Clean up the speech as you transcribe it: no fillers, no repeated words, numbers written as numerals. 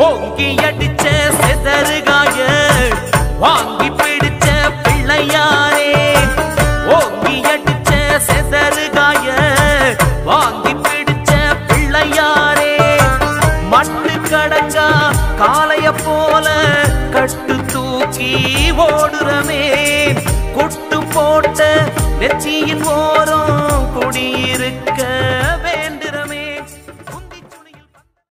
ஓங்கி அடிச்ச செதறுகாய வாங்கி பிடிச்ச பிள்ளையாரே ஓங்கி அடிச்ச செதறுகாய வாங்கி பிடிச்ச பிள்ளையாரே மட்டு கடங்கா காளைய போல கட்டு தூக்கி ஓடுறமே